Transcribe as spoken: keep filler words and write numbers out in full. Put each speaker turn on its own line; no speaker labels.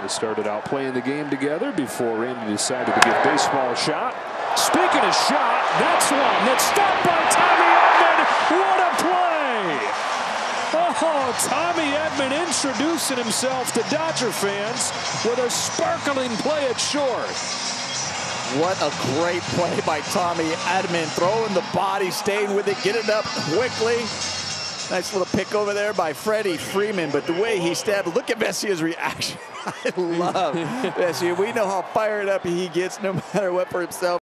They started out playing the game together before Randy decided to give baseball a shot. Speaking of shot, that's one that's stopped by Tommy Edman. What a play! Oh, Tommy Edman introducing himself to Dodger fans with a sparkling play at short.
What a great play by Tommy Edman, throwing the body, staying with it, get it up quickly. Nice little pick over there by Freddie Freeman, but the way he stabbed, look at Messia's reaction. I love Messia. We know how fired up he gets no matter what for himself.